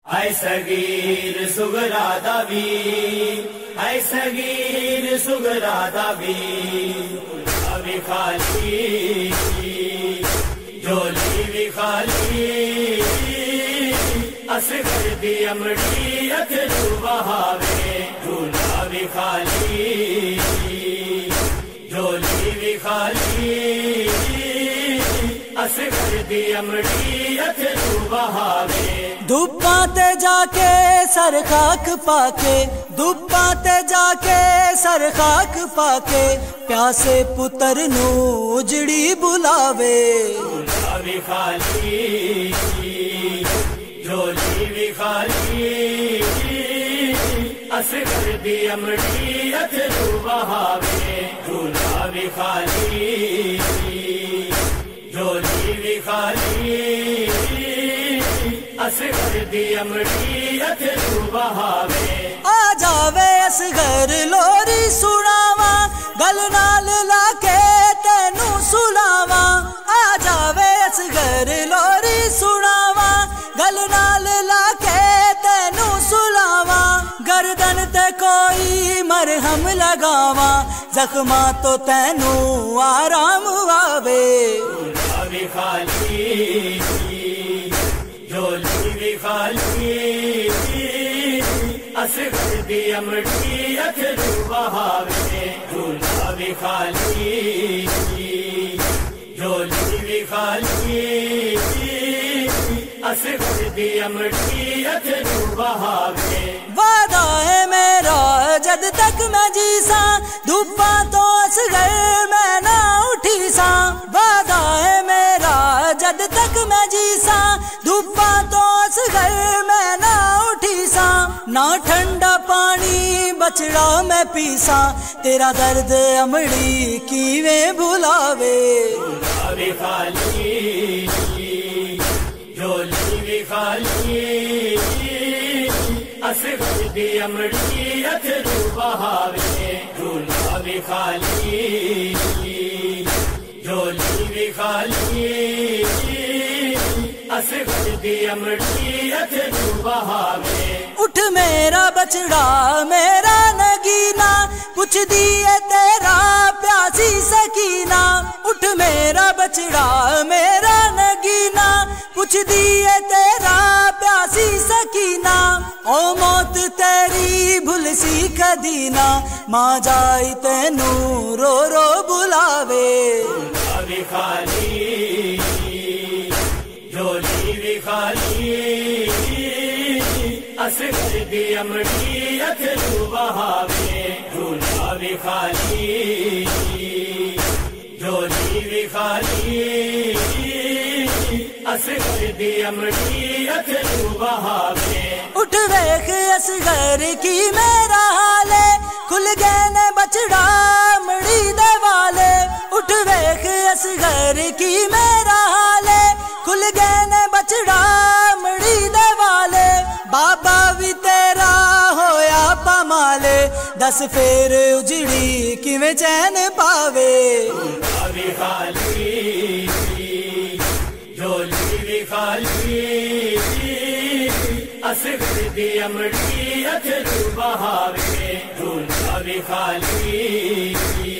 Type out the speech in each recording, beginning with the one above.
اے صغیر صغرا دبیر، اے صغیر صغرا دبیر، ابھی خالی جولی بھی خالی، اصغر دی امڑی اترو بہاوے، جھولا بھی خالی جولی بھی خالی، اصغر دی امڑی اترو بہاوے۔ دھوپاں تے جا کے سر خاک پا کے، دھوپاں تے جا کے سر خاک پا کے، پیاسے پتر نو اجڑی بلاوے، جھولا بھی خالی جولی بھی خالی، اصغر دی امڑی اترو بہاوے، جھولا بھی خالی جولی بھی خالی، اصغر دی امڑی اترو بہاوے۔ آ جاوے اصغر لوری سناواں، گل نال لا کے تینوں سلاواں، آ جاوے اصغر لوری سناواں، گل نال لا کے تینوں سلاواں، گردن تے کوئی مرہم لگاواں، زخماں تو تینوں آرام آوے، جھولا بھی خالی جولی بھی خالی، اصغر دی امڑی اترو بہاوے، جھولا بھی خالی جولی بھی خالی، اصغر دی امڑی اترو بہاوے۔ وعدہ ہے میرا جد تک میں جیساں، دھوپاں تو اصغر میں نہ اٹھی ساں، وعدہ ہے میرا جد تک میں جیساں، دھوپاں تو اصغر میں نہ اٹھی ساں، نہ ٹھنڈا پانی بچڑا میں پیساں، تیرا درد امڑی کیویں بھلاوے، جھولا بھی خالی جولی بھی خالی، اصغر دی امڑی اترو بہاوے، جھولا بھی خالی جولی بھی خالی، اصغر دی امڑی اترو بہاوے۔ اٹھ میرا بچڑا میرا نگینا، پوچھ دیے تیرا پیاسی سکینہ، اٹھ میرا بچڑا میرا نگینا، پوچھ دیے تیرا پیاسی سکینہ، او موت تیری بھول سی کدینا، ماں جائی تینوں رو رو بلاوے، جھولا بھی خالی جولی بھی خالی، اصغر دی امڑی اترو بہاوے، جھولا بھی خالی جولی بھی خالی، اصغر دی امڑی اترو بہاوے۔ اٹھ ویکھ اصغر کی میرا حالے، کھل گئے نے بچڑا مڑی دے والے، اٹھ ویکھ اصغر کی میرا حالے، کھل گئے نے بچڑا مڑی دے والے، بابا بھی تیرا ہویا پامالے، دس پھر اجڑی کیویں چین پاوے، جھولا بھی خالی جولی بھی خالی، اصغر دی امڑی اترو بہاوے، جھولا بھی خالی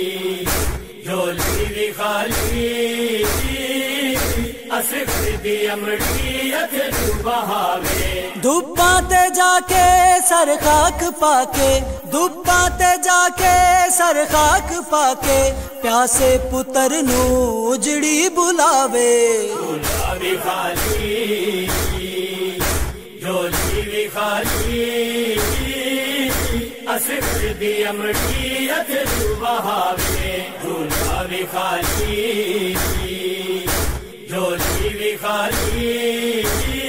جولی بھی خالی، اصغر دی امڑی اترو بہاوے۔ دھوپاں تے جا کے سر خاک پا کے، دھوپاں تے جا کے سر خاک پا کے، پیاسے پتر نو اجڑی بلاوے، جھولا بھی خالی جولی بھی خالی، اصغر دی امڑی اترو بہاوے، جھولا بھی خالی جولی بھی خالی،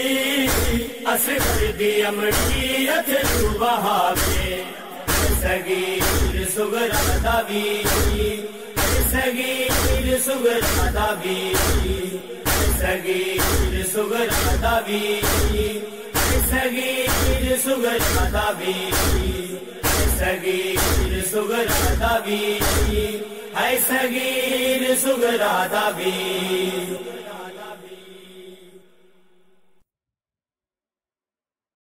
اصغر دی امڑی اترو بہاوے۔ صغیر صغرا دبیر، صغیر صغرا دبیر، صغیر صغرا دبیر، صغیر صغرا دبیر، صغیر صغرا دبیر، اے صغیر صغرا دبیر۔